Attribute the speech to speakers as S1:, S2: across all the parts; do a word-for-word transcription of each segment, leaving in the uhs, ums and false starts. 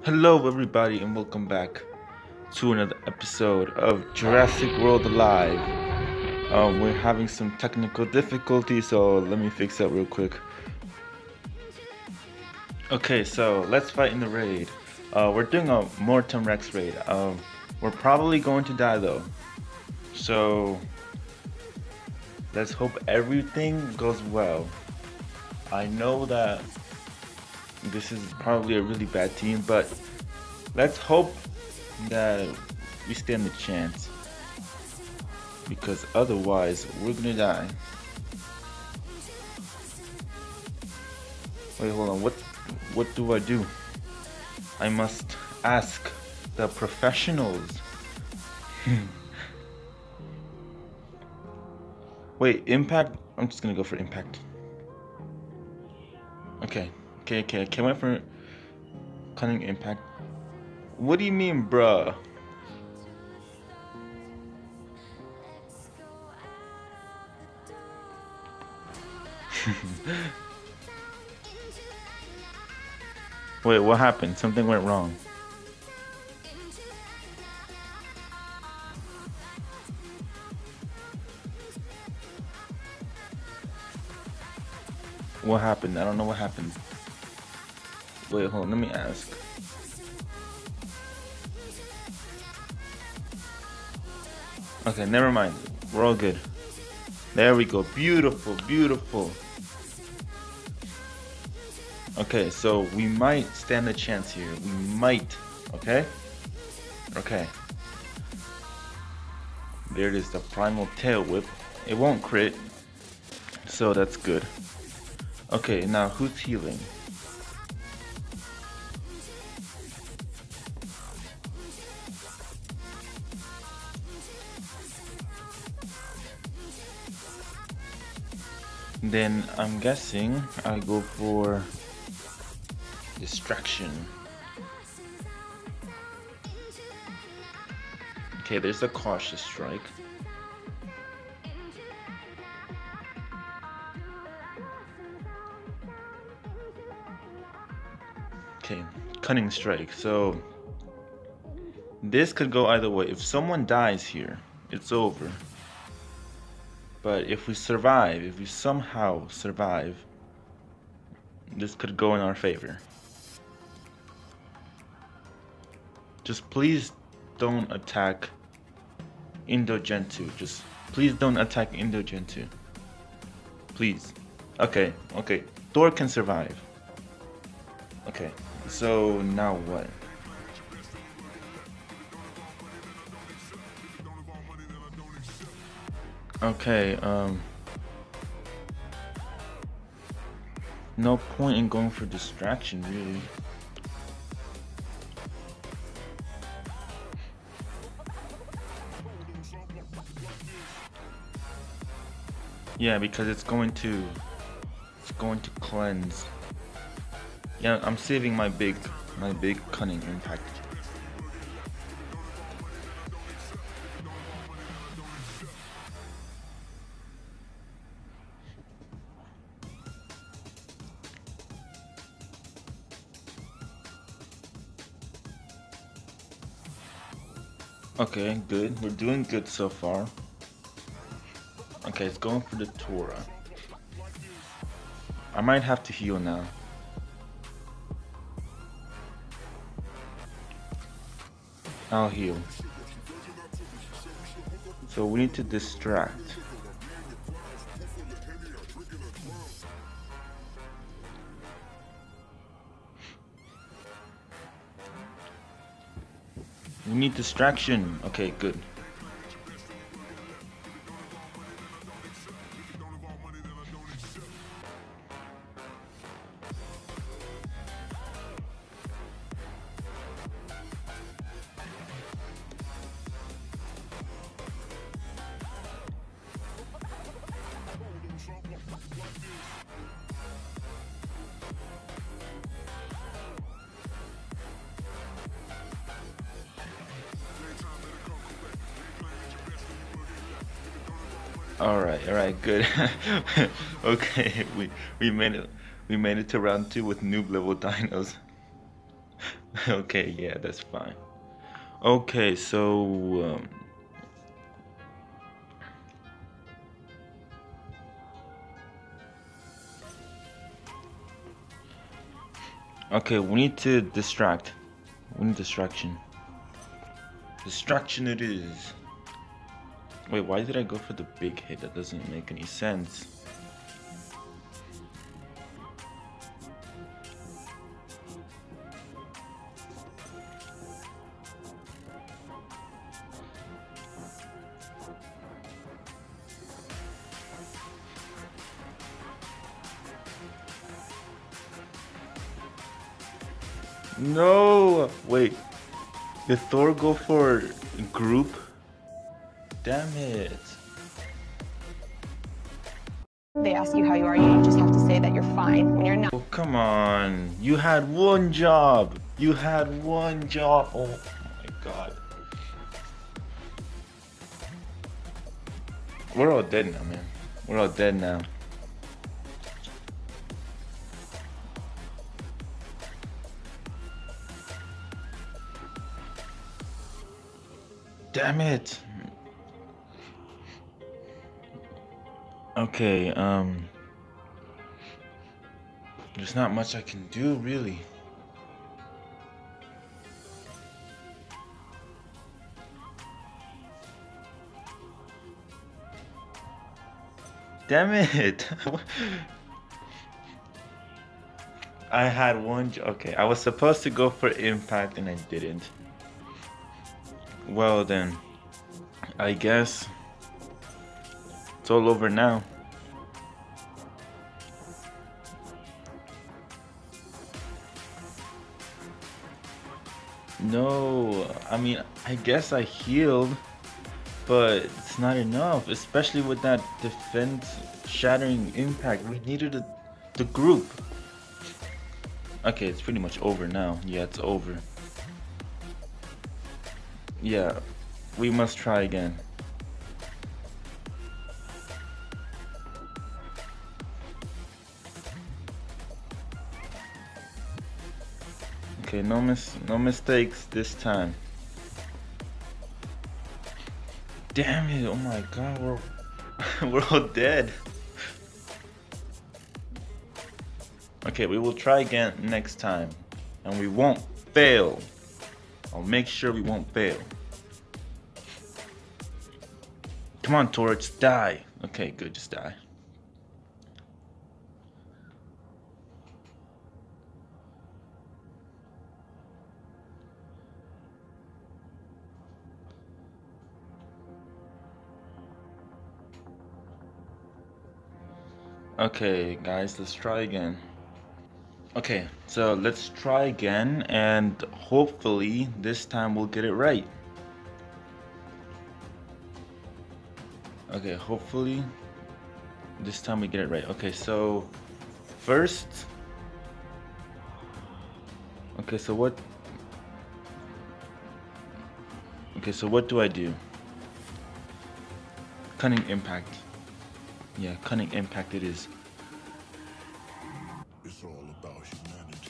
S1: Hello, everybody, and welcome back to another episode of Jurassic World Alive. Um, we're having some technical difficulties, so let me fix that real quick. Okay, so let's fight in the raid. Uh, we're doing a Mortem Raid. Um, we're probably going to die though, so let's hope everything goes well. I know that this is probably a really bad team, but let's hope that we stand a chance, because otherwise we're gonna die. Wait, hold on. What what do I do? I must ask the professionals. Wait, impact? I'm just gonna go for impact. Okay, okay, okay. Okay, I went for cunning impact. What do you mean, bruh? Wait, what happened? Something went wrong. What happened? I don't know what happened. Wait, hold on, let me ask. Okay, never mind. We're all good. There we go. Beautiful, beautiful. Okay, so we might stand a chance here. We might. Okay? Okay. There it is, the primal tail whip. It won't crit, so that's good. Okay, now who's healing? Then I'm guessing I go for distraction. Okay, there's a cautious strike. Okay, cunning strike. So this could go either way. If someone dies here, it's over. But if we survive, if we somehow survive, this could go in our favor. Just please don't attack Indogen two. Just please don't attack Indogen two. Please. Okay, okay. Thor can survive. Okay, so now what? Okay, um... no point in going for distraction, really. Yeah, because it's going to... It's going to cleanse. Yeah, I'm saving my big... My big cunning impact. Okay, good. We're doing good so far. Okay, it's going for the Torah. I might have to heal now. I'll heal. So we need to distract. We need distraction. Okay, good. All right, all right, good. Okay, we we made it. We made it to round two with noob level dinos. Okay, yeah, that's fine. Okay, so um, okay, we need to distract. We need distraction. Distraction it is. Wait, why did I go for the big hit? That doesn't make any sense. No! Wait, did Thor go for group? Damn it.
S2: They ask you how you are, you just have to say that you're fine when you're not.
S1: Oh, come on. You had one job. You had one job. Oh my god. We're all dead now, man. We're all dead now. Damn it. Okay, um... there's not much I can do, really. Damn it! I had one... Okay, I was supposed to go for impact and I didn't. Well then, I guess it's all over now. No, I mean, I guess I healed, but it's not enough, especially with that defense shattering impact. We needed a, the group. Okay, it's pretty much over now. Yeah, it's over. Yeah, we must try again. Okay, no mis no mistakes this time. Damn it! Oh my god, we're we're all dead. Okay, we will try again next time, and we won't fail. I'll make sure we won't fail. Come on, Torch, die. Okay, good, just die. Okay, guys, let's try again. Okay, so let's try again, and hopefully this time we'll get it right. Okay, hopefully this time we get it right. Okay, so first, okay, so what, okay, so what do I do? Cunning impact. Yeah, cunning impact it is.
S3: It's all about humanity.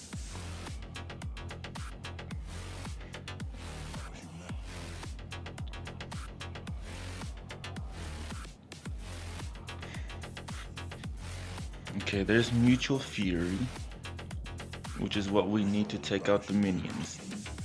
S1: Okay, there's mutual fury, which is what we need to take out the minions.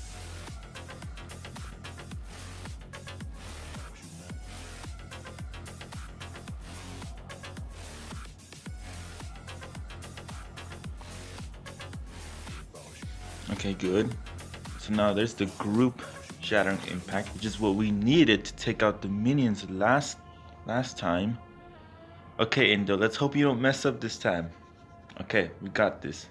S1: Okay, good. So now there's the group shattering impact, which is what we needed to take out the minions last last time. Okay, Indo, let's hope you don't mess up this time. Okay, we got this.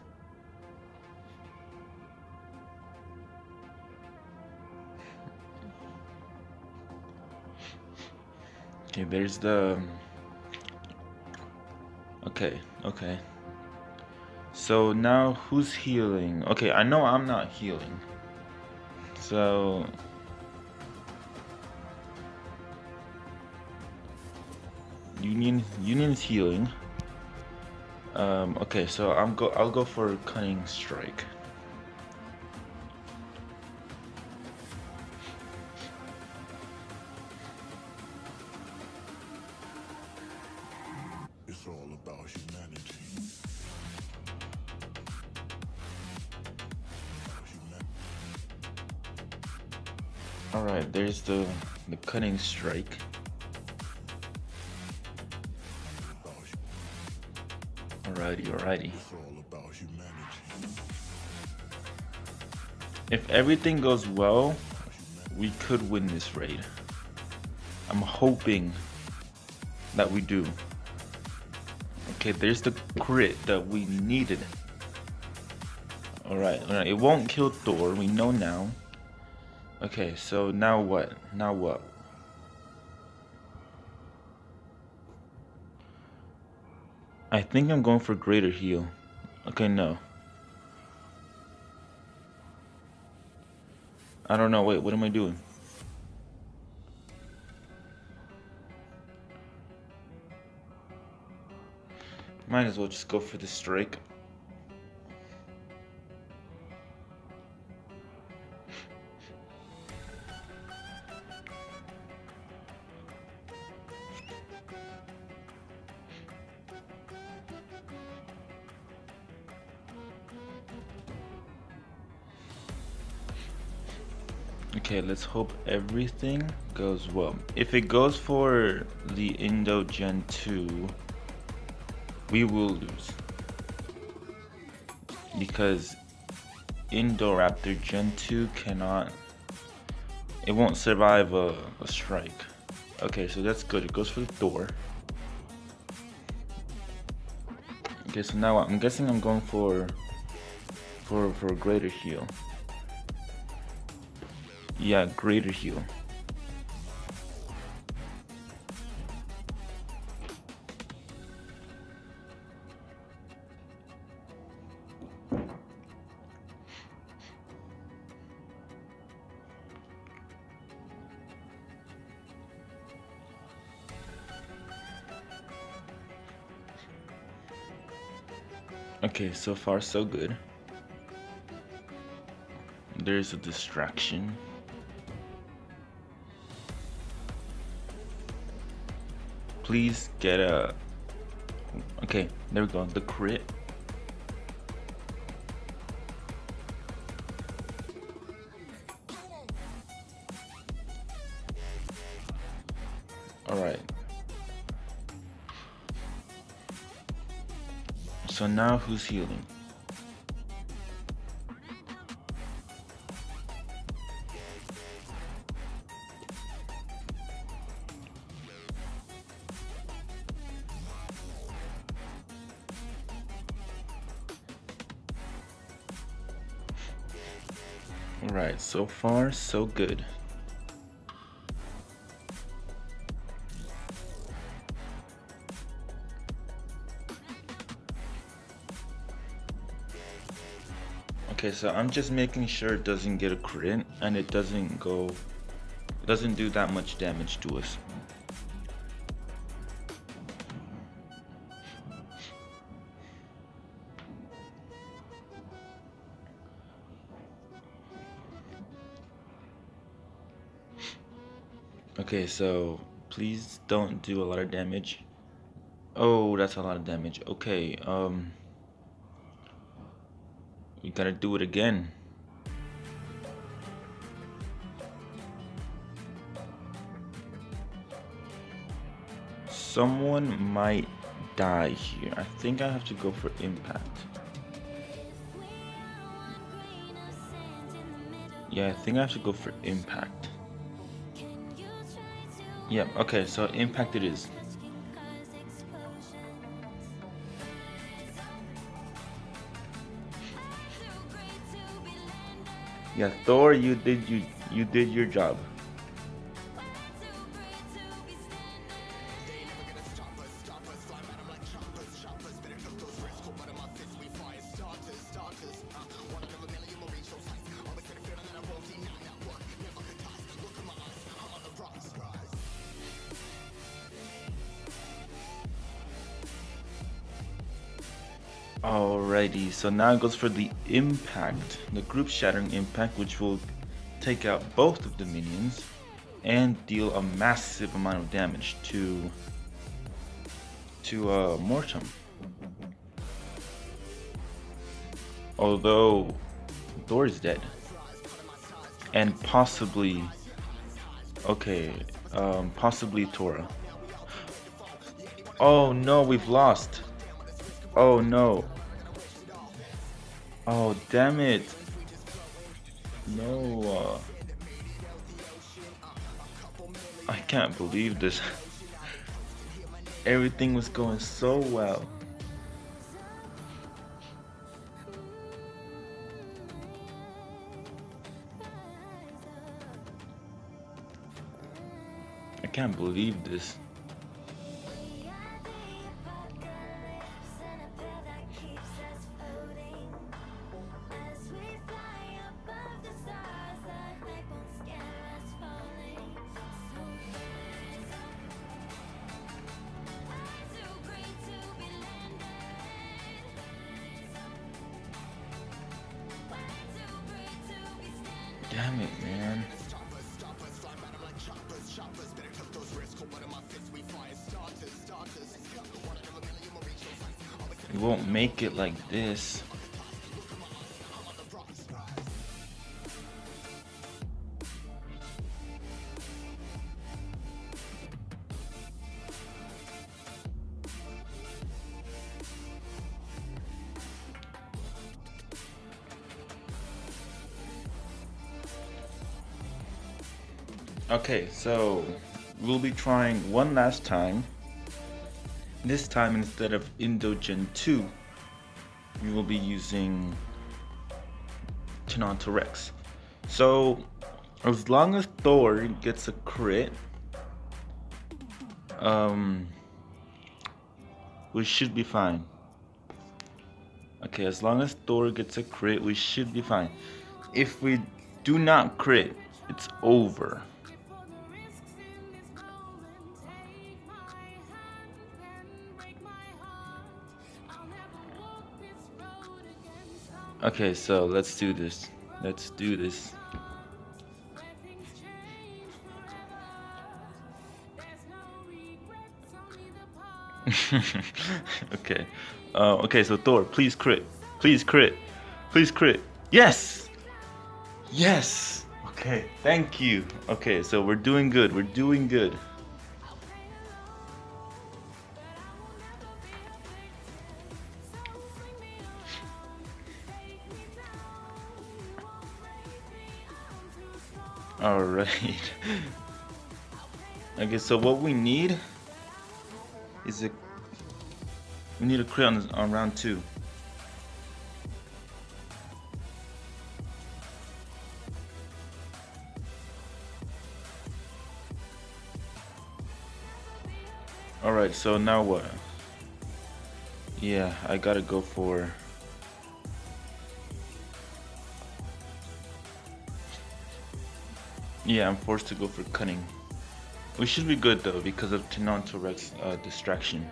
S1: Okay, there's the... Okay, okay. So now who's healing? Okay, I know I'm not healing. So... Union, Union's healing. Um, okay, so I'm go. I'll go for cunning strike. All right, there's the the cutting strike. Alrighty, alrighty.
S3: It's all about humanity.
S1: If everything goes well, we could win this raid. I'm hoping that we do. Okay, there's the crit that we needed. Alright, alright, it won't kill Thor, we know now. Okay, so now what? Now what? I think I'm going for greater heal. Okay, no. I don't know, wait, what am I doing? Might as well just go for the strike. Okay, let's hope everything goes well. If it goes for the Indo Gen two, we will lose. Because Indoraptor Gen two cannot, it won't survive a, a strike. Okay, so that's good. It goes for the Thor. Okay, so now I'm guessing I'm going for for for a greater heal. Yeah, greater heal. Okay, so far so good. There's a distraction. Please get a... Okay, there we go, the crit. Alright. So now who's healing? Alright, so far so good. Okay, so I'm just making sure it doesn't get a crit and it doesn't go, doesn't do that much damage to us. Okay, so please don't do a lot of damage. Oh, that's a lot of damage. Okay, um, we gotta do it again. Someone might die here. I think I have to go for impact. Yeah, I think I have to go for impact. Yep, yeah, okay, so impact it is. Yeah, Thor, you did you you did your job. Alrighty, so now it goes for the impact, the group shattering impact, which will take out both of the minions and deal a massive amount of damage to to uh, Mortem. Although Thor is dead, and possibly Okay, um, possibly Tora. Oh no, we've lost. Oh no. Oh damn it. No. Uh, I can't believe this. Everything was going so well. I can't believe this. Damn it, man. We won't make it like this. Okay, so we'll be trying one last time. This time, instead of Indogen two, we will be using Tenonto Rex. So as long as Thor gets a crit, um, we should be fine. Okay, as long as Thor gets a crit, we should be fine. If we do not crit, it's over. Okay, so let's do this. Let's do this. Okay. Uh, okay, so Thor, please crit. Please crit. Please crit. Yes! Yes! Okay, thank you. Okay, so we're doing good. We're doing good. Alright. Okay, so what we need is a we need a crit on, on round two. Alright, so now what? Yeah, I gotta go for Yeah, I'm forced to go for cunning. We should be good though because of Tenonto Rex uh, distraction.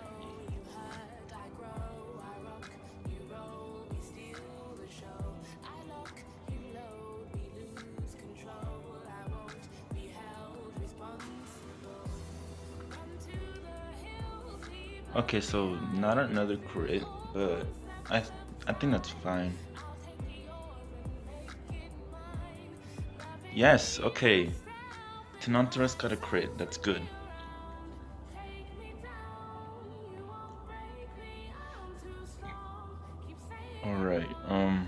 S1: Okay, so not another crit, but I I think that's fine. Yes, okay. Tenonto Rex got a crit, that's good. Alright, um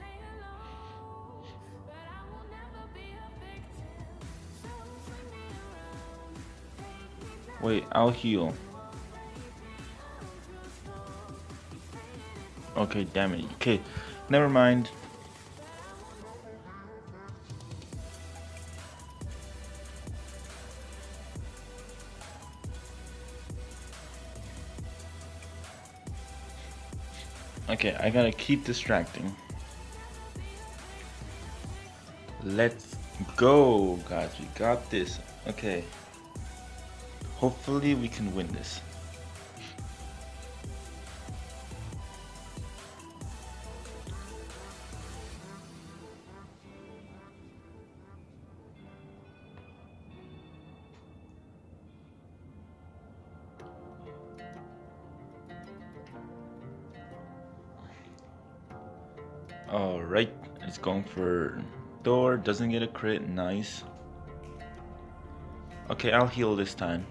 S1: wait, I'll heal. Okay, damn it. Okay, never mind. Okay, I gotta keep distracting. Let's go, guys. We got this. Okay. Hopefully we can win this. Alright, it's going for Thor, doesn't get a crit, nice. Okay, I'll heal this time.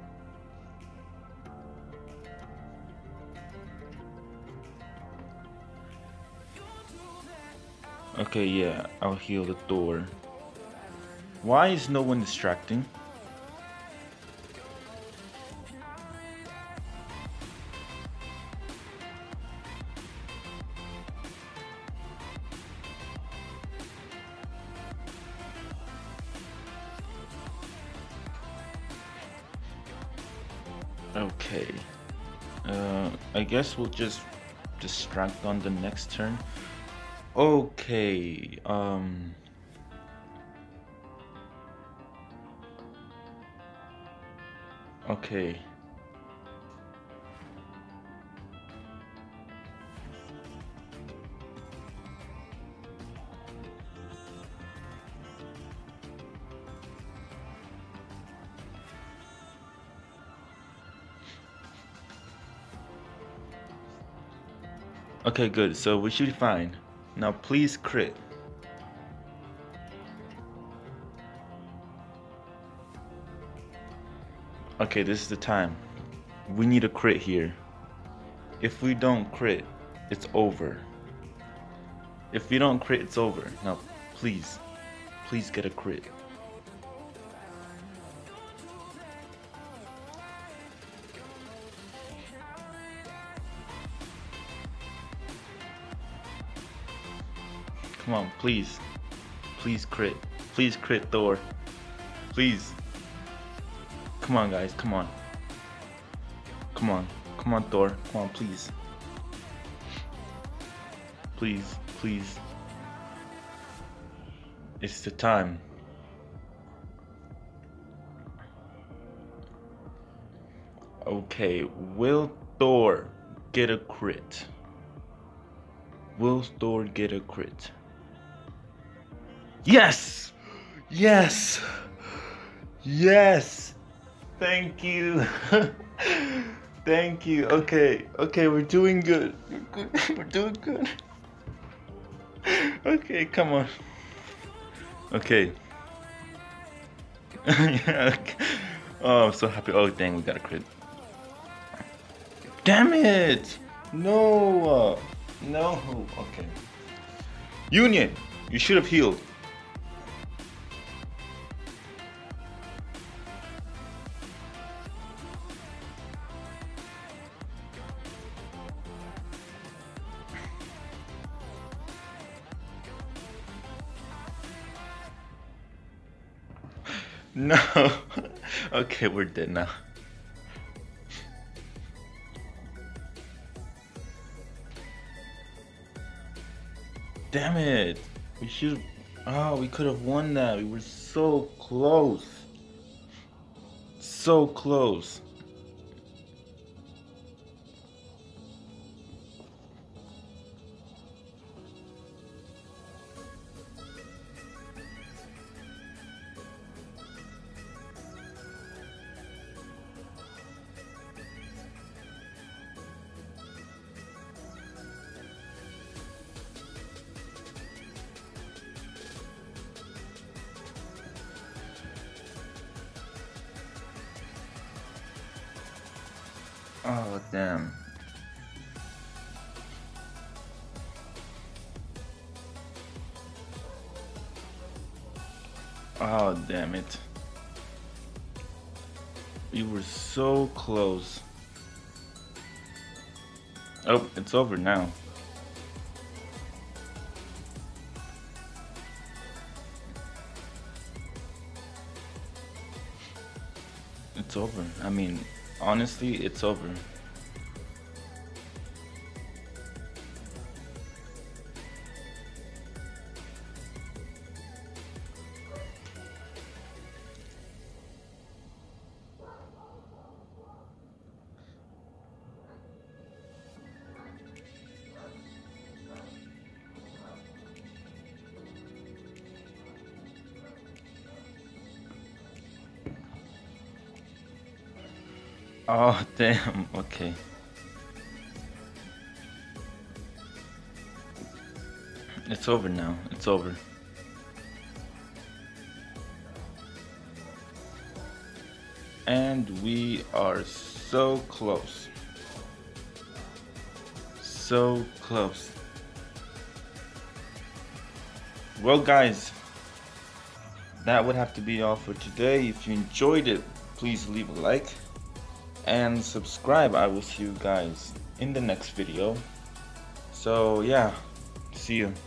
S1: Okay, yeah, I'll heal the door. Why is no one distracting? Okay. Uh, I guess we'll just distract on the next turn. Okay. Um. Okay. Okay, good. So we should be fine. Now please crit. Okay, this is the time. We need a crit here. If we don't crit, it's over. If we don't crit, it's over. Now, please, please get a crit. Come on, please. Please crit. Please crit Thor. Please. Come on, guys. Come on. Come on. Come on, Thor. Come on, please. Please. Please. It's the time. Okay. Will Thor get a crit? Will Thor get a crit? Yes! Yes! Yes! Thank you. Thank you. Okay. Okay, we're doing good. We're good. We're doing good. Okay, come on. Okay. Yeah, okay. Oh, I'm so happy. Oh, dang, we got a crit. Damn it! No! No. Okay. Union, you should have healed. No. Okay, we're dead now. Damn it. We should. Oh, we could have won that. We were so close. So close. Oh, damn. Oh, damn it. We were so close. Oh, it's over now. It's over. I mean, honestly, it's over. Oh, damn. Okay. It's over now. It's over. And we are so close. So close. Well guys, that would have to be all for today. If you enjoyed it, please leave a like and subscribe. I will see you guys in the next video. So yeah, see you.